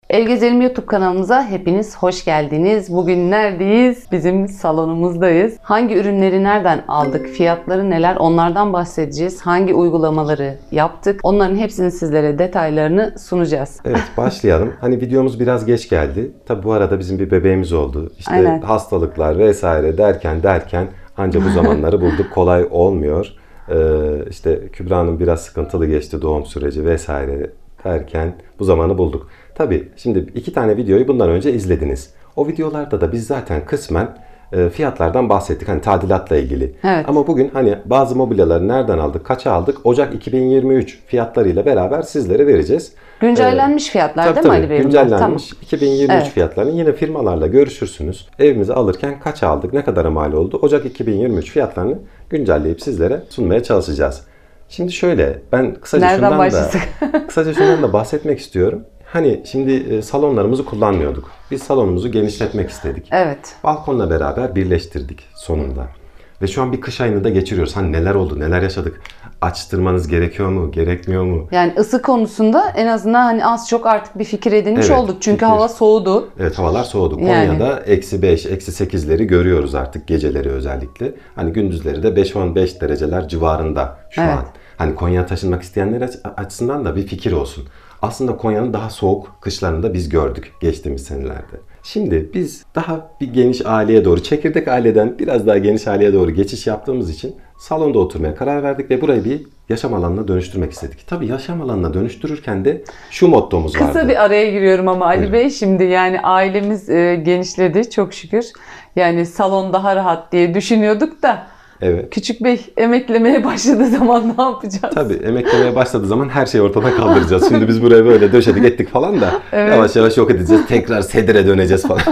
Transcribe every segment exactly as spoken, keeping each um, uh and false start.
Ev Gezelim YouTube kanalımıza hepiniz hoş geldiniz. Bugün neredeyiz? Bizim salonumuzdayız. Hangi ürünleri nereden aldık? Fiyatları neler? Onlardan bahsedeceğiz. Hangi uygulamaları yaptık? Onların hepsini sizlere detaylarını sunacağız. Evet, başlayalım. Hani videomuz biraz geç geldi. Tabi bu arada bizim bir bebeğimiz oldu. İşte Aynen. hastalıklar vesaire derken derken anca bu zamanları bulduk. Kolay olmuyor. Ee, işte Kübra'nın biraz sıkıntılı geçti doğum süreci vesaire derken bu zamanı bulduk. Tabii şimdi iki tane videoyu bundan önce izlediniz. O videolarda da biz zaten kısmen e, fiyatlardan bahsettik. Hani tadilatla ilgili. Evet. Ama bugün hani bazı mobilyaları nereden aldık, kaça aldık? Ocak iki bin yirmi üç fiyatlarıyla beraber sizlere vereceğiz. Güncellenmiş fiyatlar Tabii, değil mi tabii, Ali Bey? güncellenmiş. Tamam. iki bin yirmi üç Evet. fiyatlarını yine firmalarla görüşürsünüz. Evimizi alırken kaça aldık, ne kadara mal oldu? Ocak iki bin yirmi üç fiyatlarını güncelleyip sizlere sunmaya çalışacağız. Şimdi şöyle, ben kısaca Nereden şundan da başlasak? kısaca şundan da bahsetmek istiyorum. Hani şimdi salonlarımızı kullanmıyorduk. Biz salonumuzu genişletmek istedik. Evet. Balkonla beraber birleştirdik sonunda. Ve şu an bir kış ayını da geçiriyoruz. Hani neler oldu, neler yaşadık? Açtırmanız gerekiyor mu, gerekmiyor mu? Yani ısı konusunda en azından hani az çok artık bir fikir edinmiş Evet, olduk. Çünkü fikir. hava soğudu. Evet, havalar soğudu. Yani. Konya'da eksi beş, eksi sekizleri görüyoruz artık geceleri özellikle. Hani gündüzleri de beş on beş dereceler civarında şu Evet. an. Hani Konya'ya taşınmak isteyenler açısından da bir fikir olsun. Aslında Konya'nın daha soğuk kışlarını da biz gördük geçtiğimiz senelerde. Şimdi biz daha bir geniş aileye doğru, çekirdek aileden biraz daha geniş aileye doğru geçiş yaptığımız için salonda oturmaya karar verdik ve burayı bir yaşam alanına dönüştürmek istedik. Tabii yaşam alanına dönüştürürken de şu mottomuz vardı. Kısa bir araya giriyorum ama Ali Buyurun. Bey, şimdi yani ailemiz e, genişledi çok şükür. Yani salon daha rahat diye düşünüyorduk da Evet. Küçük Bey emeklemeye başladığı zaman ne yapacağız? Tabii emeklemeye başladığı zaman her şeyi ortadan kaldıracağız. Şimdi biz buraya böyle döşedik ettik falan da Evet. yavaş yavaş yok edeceğiz. Tekrar sedire döneceğiz falan.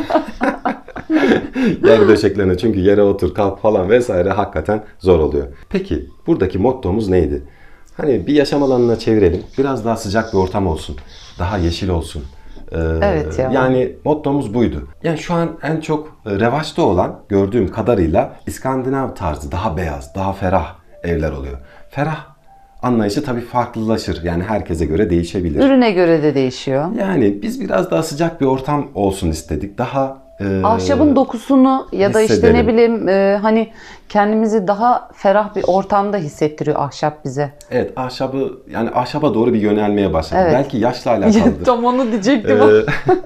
Yer döşeklerine, çünkü yere otur kalk falan vesaire hakikaten zor oluyor. Peki buradaki mottomuz neydi? Hani bir yaşam alanına çevirelim. Biraz daha sıcak bir ortam olsun. Daha yeşil olsun. Ee, Evet ya. Yani mottomuz buydu. Yani şu an en çok revaçta olan, gördüğüm kadarıyla İskandinav tarzı, daha beyaz, daha ferah evler oluyor. Ferah anlayışı tabii farklılaşır. Yani herkese göre değişebilir. Ürüne göre de değişiyor. Yani biz biraz daha sıcak bir ortam olsun istedik. Daha e, Ahşabın dokusunu ya da işte hissedelim. ne bileyim e, hani kendimizi daha ferah bir ortamda hissettiriyor ahşap bize. Evet, ahşabı, yani ahşaba doğru bir yönelmeye başladık. Evet. Belki yaşla alakalıdır. Tam onu diyecektim. Ee,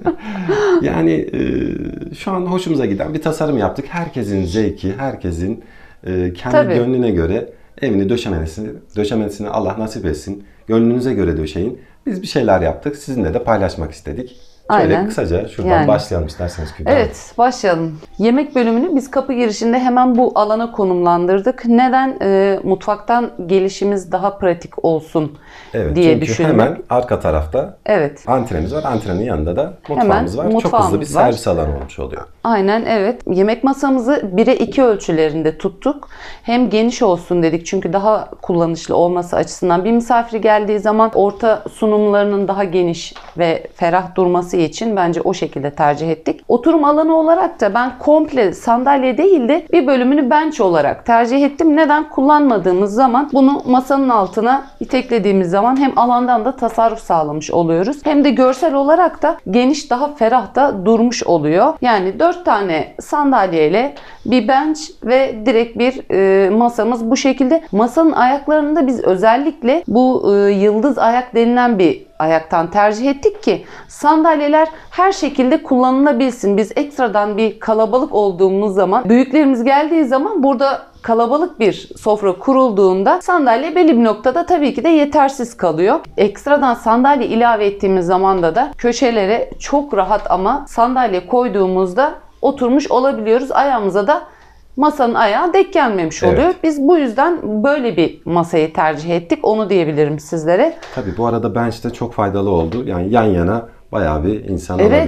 yani e, şu an hoşumuza giden bir tasarım yaptık. Herkesin zevki, herkesin e, kendi Tabii. gönlüne göre evini döşemesini, döşemesini Allah nasip etsin. Gönlünüze göre döşeyin. Biz bir şeyler yaptık. Sizinle de paylaşmak istedik. Şöyle Aynen. kısaca şuradan Yani. başlayalım isterseniz Kübra. Evet, başlayalım. Yemek bölümünü biz kapı girişinde hemen bu alana konumlandırdık. Neden? E, mutfaktan gelişimiz daha pratik olsun Evet, diye çünkü düşündük. hemen arka tarafta Evet. antremiz var. Antrenin yanında da mutfağımız var. Çok mutfağımız hızlı bir var. servis alanı olmuş oluyor. Aynen, evet. Yemek masamızı bire iki ölçülerinde tuttuk. Hem geniş olsun dedik çünkü daha kullanışlı olması açısından. Bir misafir geldiği zaman orta sunumlarının daha geniş ve ferah durması için bence o şekilde tercih ettik. Oturum alanı olarak da ben komple sandalye değil de bir bölümünü bench olarak tercih ettim. Neden? Kullanmadığımız zaman bunu masanın altına iteklediğimiz zaman hem alandan da tasarruf sağlamış oluyoruz. Hem de görsel olarak da geniş, daha ferah da durmuş oluyor. Yani dört tane sandalyeyle bir bench ve direkt bir e, masamız bu şekilde. Masanın ayaklarında biz özellikle bu e, yıldız ayak denilen bir ayaktan tercih ettik ki sandalyeler her şekilde kullanılabilsin. Biz ekstradan bir kalabalık olduğumuz zaman, büyüklerimiz geldiği zaman burada kalabalık bir sofra kurulduğunda sandalye belli bir noktada tabii ki de yetersiz kalıyor. Ekstradan sandalye ilave ettiğimiz zaman da da köşelere çok rahat ama sandalye koyduğumuzda oturmuş olabiliyoruz. Ayağımıza da masanın ayağı denk gelmemiş oluyor. Evet. Biz bu yüzden böyle bir masayı tercih ettik. Onu diyebilirim sizlere. Tabii bu arada bench de çok faydalı oldu. Yani yan yana bayağı bir insan Evet. alabiliyor.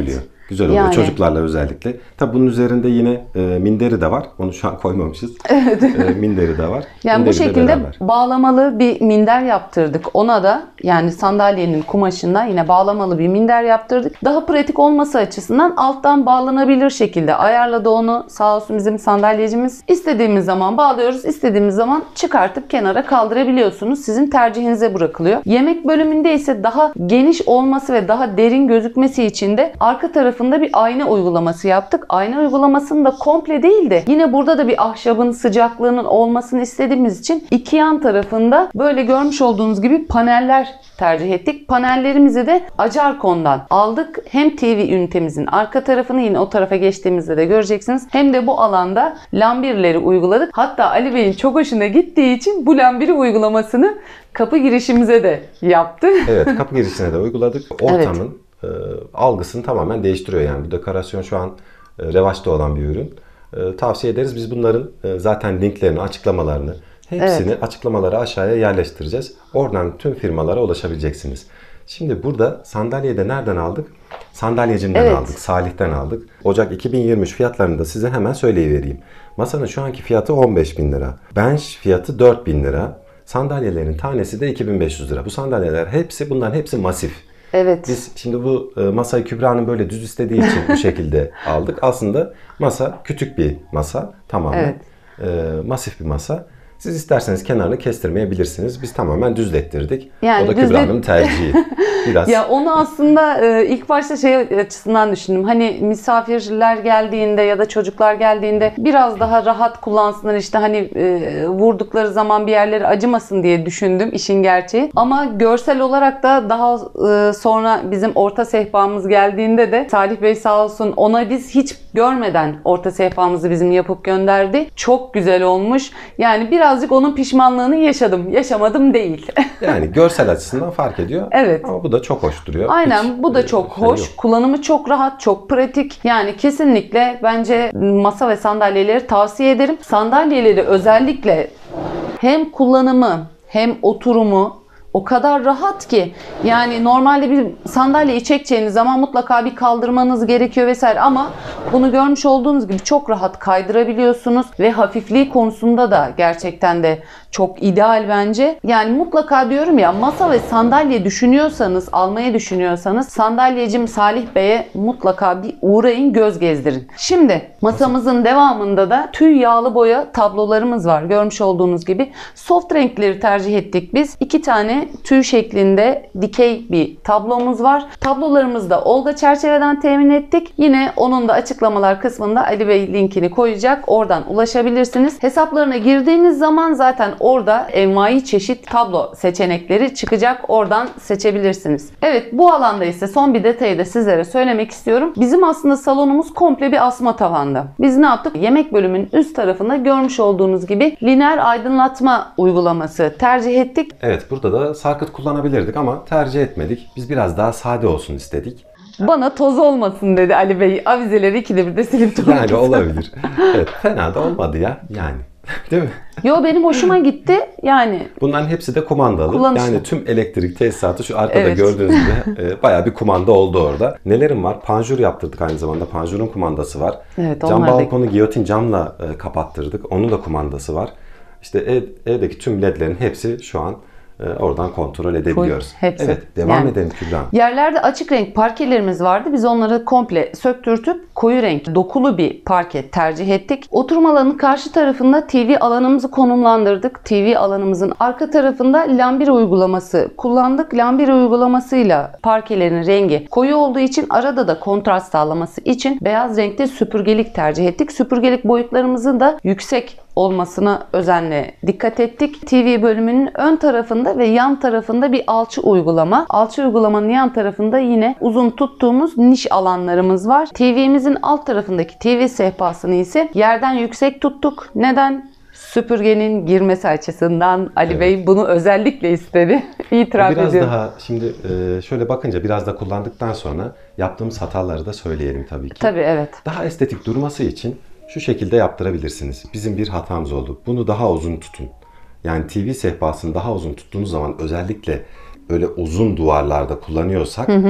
Güzel oluyor. Yani. Çocuklarla özellikle. Tabi bunun üzerinde yine e, minderi de var. Onu şu an koymamışız. Evet. E, minderi de var. Yani minderi bu şekilde bağlamalı bir minder yaptırdık. Ona da yani sandalyenin kumaşından yine bağlamalı bir minder yaptırdık. Daha pratik olması açısından alttan bağlanabilir şekilde ayarladı onu. Sağ olsun bizim sandalyecimiz. İstediğimiz zaman bağlıyoruz. İstediğimiz zaman çıkartıp kenara kaldırabiliyorsunuz. Sizin tercihinize bırakılıyor. Yemek bölümünde ise daha geniş olması ve daha derin gözükmesi için de arka tarafında bir ayna uygulaması yaptık. Ayna uygulamasını da komple değil de yine burada da bir ahşabın sıcaklığının olmasını istediğimiz için iki yan tarafında böyle görmüş olduğunuz gibi paneller tercih ettik. Panellerimizi de Acarkon'dan aldık. Hem T V ünitemizin arka tarafını yine o tarafa geçtiğimizde de göreceksiniz. Hem de bu alanda lambirleri uyguladık. Hatta Ali Bey'in çok hoşuna gittiği için bu lambiri uygulamasını kapı girişimize de yaptı. Evet, kapı girişine de uyguladık. Ortamın evet. e, algısını tamamen değiştiriyor yani. Bu dekorasyon şu an e, revaçta olan bir ürün. E, tavsiye ederiz. Biz bunların e, zaten linklerini, açıklamalarını hepsini evet. açıklamaları aşağıya yerleştireceğiz. Oradan tüm firmalara ulaşabileceksiniz. Şimdi burada sandalyeyi de nereden aldık? Sandalyecimden evet. aldık, Salih'ten aldık. Ocak iki bin yirmi üç fiyatlarını da size hemen söyleyivereyim. Masanın şu anki fiyatı on beş bin lira. Bench fiyatı dört bin lira. Sandalyelerin tanesi de iki bin beş yüz lira. Bu sandalyeler hepsi, bunların hepsi masif. Evet. Biz şimdi bu e, masayı Kübra'nın böyle düz istediği için bu şekilde aldık. Aslında masa küçük bir masa. Tamamen evet. e, masif bir masa. Siz isterseniz kenarını kestirmeyebilirsiniz. Biz tamamen düzlettirdik. Yani o da düzlet... Kübra'nın tercihi. Biraz. Ya onu aslında e, ilk başta şey açısından düşündüm. Hani misafirler geldiğinde ya da çocuklar geldiğinde biraz daha rahat kullansınlar. İşte hani e, vurdukları zaman bir yerleri acımasın diye düşündüm işin gerçeği. Ama görsel olarak da daha e, sonra bizim orta sehpamız geldiğinde de Salih Bey sağ olsun ona biz hiç görmeden orta sehpamızı bizim yapıp gönderdi. Çok güzel olmuş. Yani birazcık onun pişmanlığını yaşadım. Yaşamadım değil. Yani görsel açısından fark ediyor. Evet. Ama bu da çok hoş duruyor. Aynen hiç, bu da çok şey hoş. Yok. Kullanımı çok rahat, çok pratik. Yani kesinlikle bence masa ve sandalyeleri tavsiye ederim. Sandalyeleri özellikle hem kullanımı hem oturumu o kadar rahat ki yani normalde bir sandalyeyi çekeceğiniz zaman mutlaka bir kaldırmanız gerekiyor vesaire ama bunu görmüş olduğunuz gibi çok rahat kaydırabiliyorsunuz ve hafifliği konusunda da gerçekten de çok ideal bence. Yani mutlaka diyorum ya masa ve sandalye düşünüyorsanız, almayı düşünüyorsanız sandalyecim Salih Bey'e mutlaka bir uğrayın, göz gezdirin. Şimdi masamızın devamında da tüy yağlı boya tablolarımız var. Görmüş olduğunuz gibi soft renkleri tercih ettik biz. İki tane tüy şeklinde dikey bir tablomuz var. Tablolarımızı da Olga çerçeveden temin ettik. Yine onun da açıklamalar kısmında Ali Bey linkini koyacak. Oradan ulaşabilirsiniz. Hesaplarına girdiğiniz zaman zaten orada envai çeşit tablo seçenekleri çıkacak. Oradan seçebilirsiniz. Evet, bu alanda ise son bir detayı da sizlere söylemek istiyorum. Bizim aslında salonumuz komple bir asma tavanda. Biz ne yaptık? Yemek bölümünün üst tarafında görmüş olduğunuz gibi lineer aydınlatma uygulaması tercih ettik. Evet, burada da sarkıt kullanabilirdik ama tercih etmedik. Biz biraz daha sade olsun istedik. Bana toz olmasın dedi Ali Bey. Avizeleri ikide bir de silip durdu. Yani olabilir. Evet, fena da olmadı ya yani. Değil mi? Yo, benim hoşuma gitti. Yani bunların hepsi de kumandalı. Kullanışlı. Yani tüm elektrik tesisatı şu arkada evet. gördüğünüz gibi e, bayağı bir kumanda oldu orada. Nelerim var? Panjur yaptırdık aynı zamanda. Panjurun kumandası var. Evet, cam balkonu da... giyotin camla e, kapattırdık. Onun da kumandası var. İşte ev, evdeki tüm ledlerin hepsi şu an oradan kontrol edebiliyoruz. Hepsi. Evet, devam yani, edelim Kübra. Yerlerde açık renk parkelerimiz vardı. Biz onları komple söktürtüp koyu renk dokulu bir parke tercih ettik. Oturma alanının karşı tarafında T V alanımızı konumlandırdık. T V alanımızın arka tarafında lambir uygulaması kullandık. Lambir uygulamasıyla parkelerin rengi koyu olduğu için arada da kontrast sağlaması için beyaz renkte süpürgelik tercih ettik. Süpürgelik boyutlarımızın da yüksek olmasına özenle dikkat ettik. T V bölümünün ön tarafında ve yan tarafında bir alçı uygulama. Alçı uygulamanın yan tarafında yine uzun tuttuğumuz niş alanlarımız var. T V'mizin alt tarafındaki T V sehpasını ise yerden yüksek tuttuk. Neden? Süpürgenin girmesi açısından. Ali evet. Bey bunu özellikle istedi. İtiraf biraz ediyorum. Biraz daha şimdi şöyle bakınca biraz da kullandıktan sonra yaptığımız hataları da söyleyelim tabii ki. Tabii, evet. Daha estetik durması için şu şekilde yaptırabilirsiniz. Bizim bir hatamız oldu. Bunu daha uzun tutun. Yani T V sehpasını daha uzun tuttuğunuz zaman özellikle böyle uzun duvarlarda kullanıyorsak hı hı.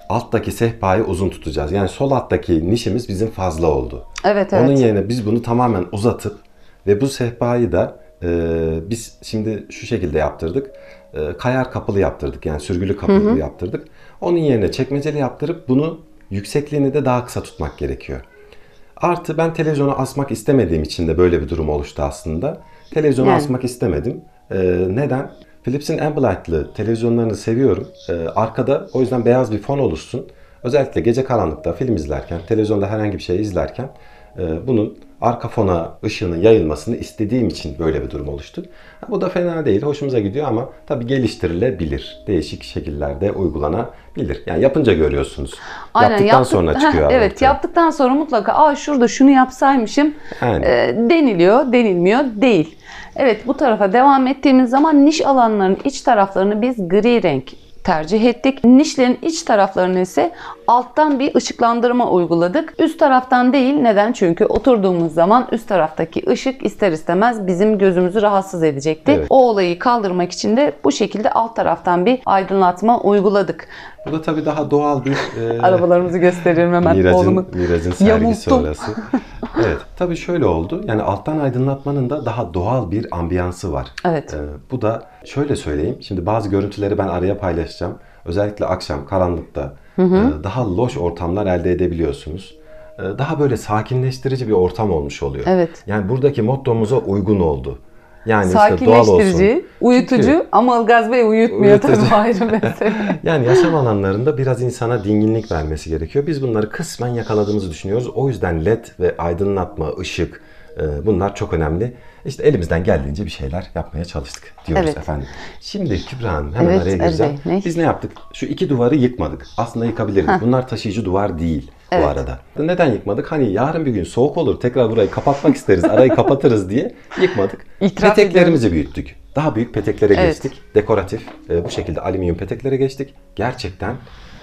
alttaki sehpayı uzun tutacağız. Yani sol alttaki nişimiz bizim fazla oldu. Evet, evet. Onun yerine biz bunu tamamen uzatıp ve bu sehpayı da e, biz şimdi şu şekilde yaptırdık. E, kayar kapılı yaptırdık. Yani sürgülü kapılı hı hı. yaptırdık. Onun yerine çekmeceli yaptırıp bunu yüksekliğini de daha kısa tutmak gerekiyor. Artı ben televizyonu asmak istemediğim için de böyle bir durum oluştu aslında. Televizyonu yani. asmak istemedim. E, neden? Philips'in Ambilight'lı televizyonlarını seviyorum. Ee, arkada o yüzden beyaz bir fon oluşsun. Özellikle gece karanlıkta film izlerken, televizyonda herhangi bir şey izlerken e, bunun arka fona ışığının yayılmasını istediğim için böyle bir durum oluştu. Ha, bu da fena değil, hoşumuza gidiyor ama tabii geliştirilebilir. Değişik şekillerde uygulanabilir. Yani yapınca görüyorsunuz. Aynen, yaptıktan yaptık, sonra çıkıyor. Heh, evet, ortaya. Yaptıktan sonra mutlaka aa şurada şunu yapsaymışım yani. e, deniliyor, denilmiyor değil. Evet, bu tarafa devam ettiğimiz zaman niş alanların iç taraflarını biz gri renk tercih ettik. Nişlerin iç taraflarını ise alttan bir ışıklandırma uyguladık. Üst taraftan değil. Neden? Çünkü oturduğumuz zaman üst taraftaki ışık ister istemez bizim gözümüzü rahatsız edecekti. Evet. O olayı kaldırmak için de bu şekilde alt taraftan bir aydınlatma uyguladık. Bu da tabii daha doğal bir... E... Arabalarımızı gösteriyorum hemen. Miracın, Miracın sergisi orası. Evet. Tabii şöyle oldu. Yani alttan aydınlatmanın da daha doğal bir ambiyansı var. Evet. Ee, bu da şöyle söyleyeyim. Şimdi bazı görüntüleri ben araya paylaşacağım. Özellikle akşam karanlıkta hı hı. E, daha loş ortamlar elde edebiliyorsunuz. E, daha böyle sakinleştirici bir ortam olmuş oluyor. Evet. Yani buradaki mottomuza uygun oldu. Yani sakinleştirici, işte doğal olsun. uyutucu Çünkü, ama Ilgaz Bey uyutmuyor uyutucu. Tabii ayrı mesele. Yani yaşam alanlarında biraz insana dinginlik vermesi gerekiyor. Biz bunları kısmen yakaladığımızı düşünüyoruz. O yüzden led ve aydınlatma, ışık bunlar çok önemli. İşte elimizden geldiğince bir şeyler yapmaya çalıştık diyoruz evet. efendim. Şimdi Kübra Hanım hemen evet, araya gireceğim. Evet, ne? Biz ne yaptık? Şu iki duvarı yıkmadık. Aslında yıkabilirdik. Heh. Bunlar taşıyıcı duvar değil evet. bu arada. Neden yıkmadık? Hani yarın bir gün soğuk olur tekrar burayı kapatmak isteriz. Arayı kapatırız diye yıkmadık. İtiraf Peteklerimizi ediyorum. büyüttük. Daha büyük peteklere evet. geçtik. Dekoratif. E, bu şekilde alüminyum peteklere geçtik. Gerçekten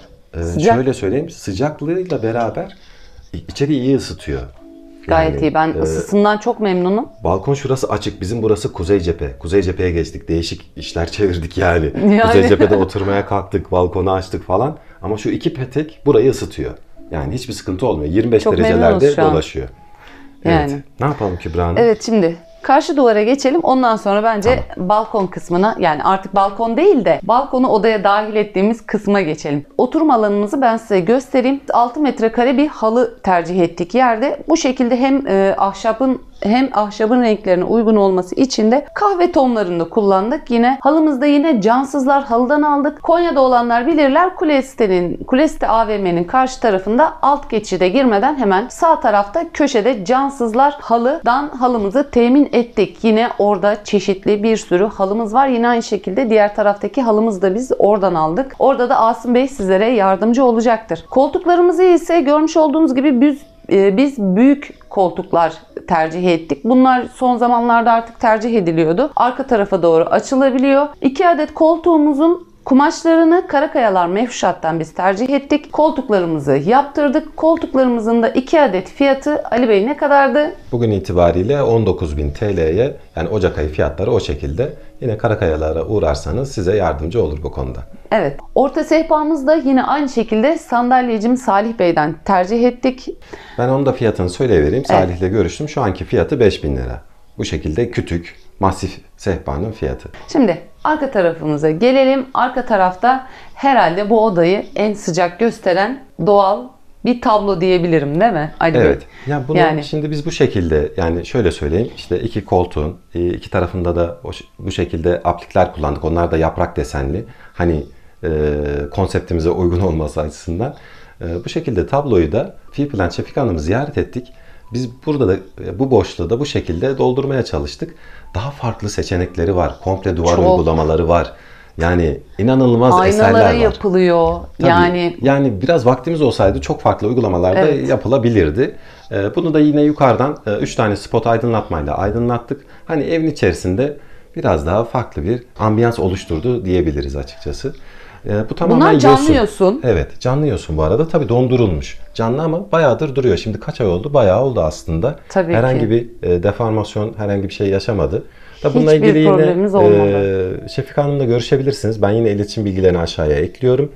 e, şöyle söyleyeyim sıcaklığıyla beraber içeriği iyi ısıtıyor. Gayet yani, iyi. Ben e, ısısından çok memnunum. Balkon şurası açık. Bizim burası kuzey cephe. Kuzey cepheye geçtik. Değişik işler çevirdik yani. yani. Kuzey cephede oturmaya kalktık. Balkonu açtık falan. Ama şu iki petek burayı ısıtıyor. Yani hiçbir sıkıntı olmuyor. yirmi beş çok derecelerde dolaşıyor. Evet. Yani. Ne yapalım Kübra Hanım? Evet şimdi karşı duvara geçelim. Ondan sonra bence tamam. balkon kısmına yani artık balkon değil de balkonu odaya dahil ettiğimiz kısma geçelim. Oturma alanımızı ben size göstereyim. altı metrekare bir halı tercih ettik yerde. Bu şekilde hem e, ahşabın hem ahşabın renklerine uygun olması için de kahve tonlarında kullandık. Yine halımızda yine cansızlar halıdan aldık. Konya'da olanlar bilirler. Kulesite'nin, Kulesite A V M'nin karşı tarafında alt geçide girmeden hemen sağ tarafta köşede cansızlar halıdan halımızı temin ettik. Yine orada çeşitli bir sürü halımız var. Yine aynı şekilde diğer taraftaki halımızı da biz oradan aldık. Orada da Asım Bey sizlere yardımcı olacaktır. Koltuklarımızı ise görmüş olduğunuz gibi biz Biz büyük koltuklar tercih ettik. Bunlar son zamanlarda artık tercih ediliyordu. Arka tarafa doğru açılabiliyor. iki adet koltuğumuzun kumaşlarını Karakayalar Mefşat'tan biz tercih ettik. Koltuklarımızı yaptırdık. Koltuklarımızın da iki adet fiyatı Ali Bey ne kadardı? Bugün itibariyle on dokuz bin T L'ye yani Ocak ayı fiyatları o şekilde. Yine Karakayalar'a uğrarsanız size yardımcı olur bu konuda. Evet. Orta sehpamız da yine aynı şekilde sandalyecim Salih Bey'den tercih ettik. Ben onun da fiyatını söyleyivereyim. Evet. Salih'le görüştüm. Şu anki fiyatı beş bin lira. Bu şekilde kütük, masif sehpanın fiyatı. Şimdi arka tarafımıza gelelim. Arka tarafta herhalde bu odayı en sıcak gösteren doğal bir tablo diyebilirim değil mi Ali Evet. Bey? Ya bunu yani. Şimdi biz bu şekilde yani şöyle söyleyeyim işte iki koltuğun iki tarafında da bu şekilde aplikler kullandık. Onlar da yaprak desenli. Hani e, konseptimize uygun olması açısından. E, bu şekilde tabloyu da Fiplan Şefika Hanım'ı ziyaret ettik. Biz burada da bu boşluğu da bu şekilde doldurmaya çalıştık. Daha farklı seçenekleri var. Komple duvar Çok. uygulamaları var. Yani inanılmaz Aynalara eserler var. Aynalara yapılıyor. Tabii, yani yani biraz vaktimiz olsaydı çok farklı uygulamalarda evet. yapılabilirdi. Bunu da yine yukarıdan üç tane spot aydınlatmayla aydınlattık. Hani evin içerisinde biraz daha farklı bir ambiyans oluşturdu diyebiliriz açıkçası. Bu tamamen Bunlar canlı yosun. yosun. Evet, canlı yosun bu arada. Tabii dondurulmuş. Canlı ama bayağıdır duruyor. Şimdi kaç ay oldu? Bayağı oldu aslında. Tabii herhangi ki. bir e, deformasyon, herhangi bir şey yaşamadı. Da bununla Hiçbir ilgili yine e, Şefika Hanım'la görüşebilirsiniz. Ben yine iletişim bilgilerini aşağıya ekliyorum.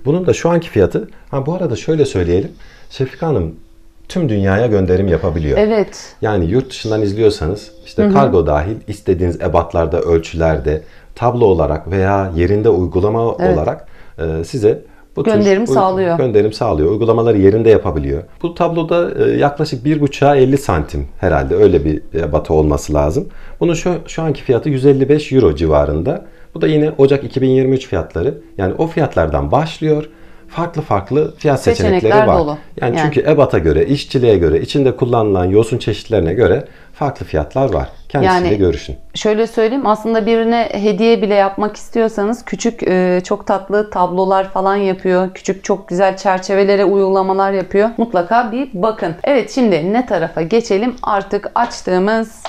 Bunun da şu anki fiyatı, ha bu arada şöyle söyleyelim. Şefika Hanım tüm dünyaya gönderim yapabiliyor. Evet. Yani yurt dışından izliyorsanız işte hı hı. kargo dahil istediğiniz ebatlarda, ölçülerde, tablo olarak veya yerinde uygulama evet. olarak e, size bu gönderim tür, sağlıyor. Gönderim sağlıyor. Uygulamaları yerinde yapabiliyor. Bu tabloda e, yaklaşık bir buçuğa elli santim herhalde öyle bir ebatı olması lazım. Bunun şu, şu anki fiyatı yüz elli beş euro civarında. Bu da yine Ocak iki bin yirmi üç fiyatları. Yani o fiyatlardan başlıyor. Farklı farklı fiyat seçenekleri Seçenekler var. Dolu. Yani, yani çünkü ebata göre, işçiliğe göre, içinde kullanılan yosun çeşitlerine göre farklı fiyatlar var. Kendisiyle yani, görüşün. Şöyle söyleyeyim, aslında birine hediye bile yapmak istiyorsanız küçük çok tatlı tablolar falan yapıyor. Küçük çok güzel çerçevelere uygulamalar yapıyor. Mutlaka bir bakın. Evet, şimdi ne tarafa geçelim? Artık açtığımız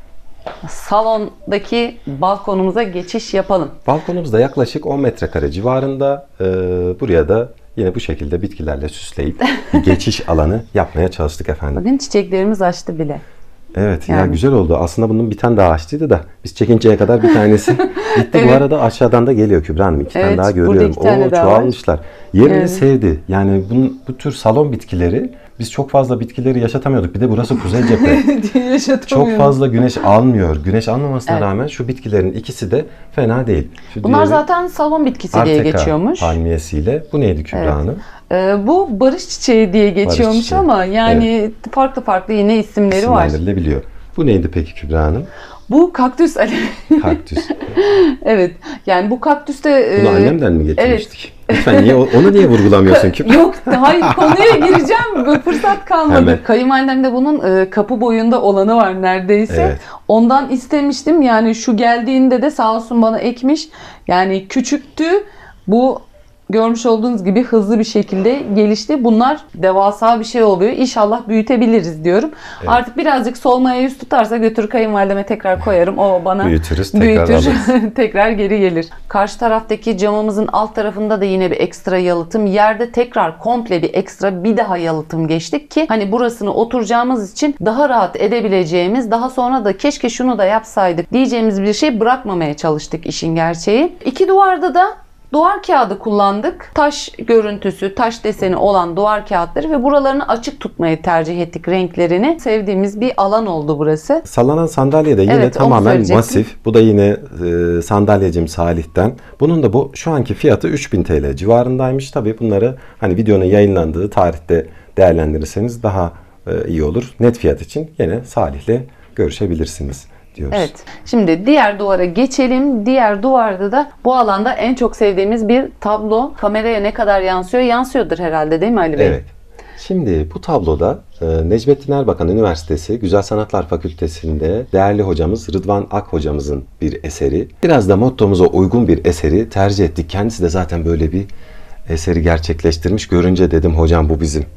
salondaki balkonumuza geçiş yapalım. Balkonumuzda yaklaşık on metrekare civarında. Ee, buraya da yine bu şekilde bitkilerle süsleyip bir geçiş alanı yapmaya çalıştık efendim. Bugün çiçeklerimiz açtı bile. Evet yani. Ya güzel oldu. Aslında bunun bir tane daha açtıydı da biz çekinceye kadar bir tanesi gitti. Evet. Bu arada aşağıdan da geliyor Kübra Hanım. İki evet, tane daha görüyorum. Oo, çoğalmışlar. Yerini evet. sevdi. Yani bunun, bu tür salon bitkileri biz çok fazla bitkileri yaşatamıyorduk. Bir de burası kuzey cephe. Çok fazla güneş almıyor. Güneş almamasına evet. rağmen şu bitkilerin ikisi de fena değil. Şu bunlar zaten salon bitkisi Arteka diye geçiyormuş. palmiyesiyle. Bu neydi Kübra evet. Hanım? Ee, bu barış çiçeği diye geçiyormuş çiçeği. Ama yani evet. farklı farklı yine isimleri var. İsimlendirilebiliyor. Bu neydi peki Kübra Hanım? Bu kaktüs alevi. Kaktüs. Evet. Yani bu kaktüs de... Bunu annemden mi getirmiştik? Evet. Lütfen niye, onu niye vurgulamıyorsun Kübra? Yok, hayır, konuya gireceğim. Böyle fırsat kalmadı. Hemen. Kayınvalidemde bunun kapı boyunda olanı var neredeyse. Evet. Ondan istemiştim. Yani şu geldiğinde de sağ olsun bana ekmiş. Yani küçüktü. Bu görmüş olduğunuz gibi hızlı bir şekilde gelişti. Bunlar devasa bir şey oluyor. İnşallah büyütebiliriz diyorum. Evet. Artık birazcık solmaya yüz tutarsa götür kayınvalideme tekrar koyarım. O bana büyütürüz, tekrar büyütür. Tekrar geri gelir. Karşı taraftaki camımızın alt tarafında da yine bir ekstra yalıtım. Yerde tekrar komple bir ekstra bir daha yalıtım geçtik ki hani burasını oturacağımız için daha rahat edebileceğimiz, daha sonra da keşke şunu da yapsaydık diyeceğimiz bir şey bırakmamaya çalıştık işin gerçeği. İki duvarda da duvar kağıdı kullandık. Taş görüntüsü, taş deseni olan duvar kağıtları ve buralarını açık tutmayı tercih ettik, renklerini. Sevdiğimiz bir alan oldu burası. Sallanan sandalye de yine evet, tamamen masif. Bu da yine e, sandalyecim Salih'ten. Bunun da bu şu anki fiyatı üç bin TL civarındaymış. Tabii bunları hani videonun yayınlandığı tarihte değerlendirirseniz daha e, iyi olur. Net fiyat için yine Salih'le görüşebilirsiniz diyoruz. Evet. Şimdi diğer duvara geçelim. Diğer duvarda da bu alanda en çok sevdiğimiz bir tablo. Kameraya ne kadar yansıyor? Yansıyordur herhalde, değil mi Ali Bey? Evet. Şimdi bu tabloda Necmettin Erbakan Üniversitesi Güzel Sanatlar Fakültesi'nde değerli hocamız Rıdvan Ak hocamızın bir eseri. Biraz da mottomuza uygun bir eseri tercih ettik. Kendisi de zaten böyle bir eseri gerçekleştirmiş. Görünce dedim hocam bu bizim.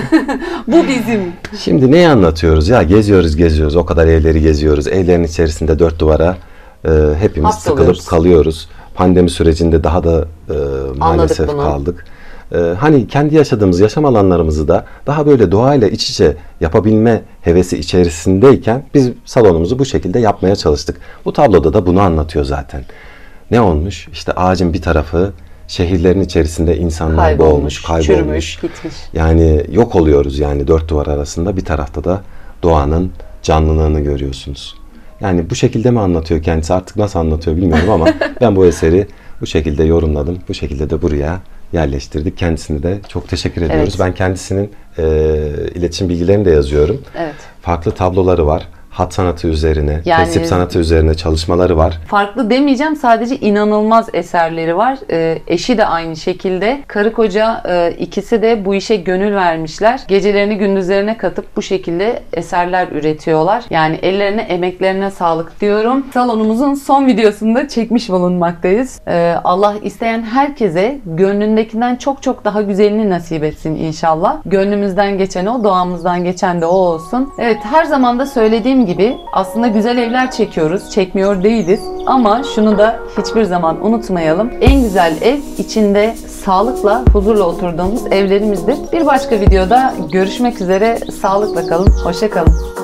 Bu bizim. Şimdi neyi anlatıyoruz? Ya geziyoruz geziyoruz. O kadar evleri geziyoruz. Evlerin içerisinde dört duvara e, hepimiz Hapsoluyoruz. sıkılıp kalıyoruz. Pandemi sürecinde daha da e, maalesef kaldık. E, hani kendi yaşadığımız yaşam alanlarımızı da daha böyle doğayla iç içe yapabilme hevesi içerisindeyken biz salonumuzu bu şekilde yapmaya çalıştık. Bu tabloda da bunu anlatıyor zaten. Ne olmuş? İşte ağacın bir tarafı şehirlerin içerisinde insanlar kaybolmuş, boğulmuş, kaybolmuş. Çürümüş, gitmiş. Yani yok oluyoruz yani dört duvar arasında. Bir tarafta da doğanın canlılığını görüyorsunuz. Yani bu şekilde mi anlatıyor kendisi? Artık nasıl anlatıyor bilmiyorum ama ben bu eseri bu şekilde yorumladım. Bu şekilde de buraya yerleştirdik. Kendisine de çok teşekkür ediyoruz. Evet. Ben kendisinin e, iletişim bilgilerini de yazıyorum. Evet. Farklı tabloları var. Hat sanatı üzerine, yani, tesip sanatı üzerine çalışmaları var. Farklı demeyeceğim, sadece inanılmaz eserleri var. E, eşi de aynı şekilde. Karı koca e, ikisi de bu işe gönül vermişler. Gecelerini gündüzlerine katıp bu şekilde eserler üretiyorlar. Yani ellerine, emeklerine sağlık diyorum. Salonumuzun son videosunda çekmiş bulunmaktayız. E, Allah isteyen herkese gönlündekinden çok çok daha güzelini nasip etsin inşallah. Gönlümüzden geçen o, doğamızdan geçen de o olsun. Evet, her zaman da söylediğim gibi aslında güzel evler çekiyoruz, çekmiyor değiliz ama şunu da hiçbir zaman unutmayalım. En güzel ev içinde sağlıkla, huzurla oturduğumuz evlerimizdir. Bir başka videoda görüşmek üzere, sağlıkla kalın, hoşça kalın.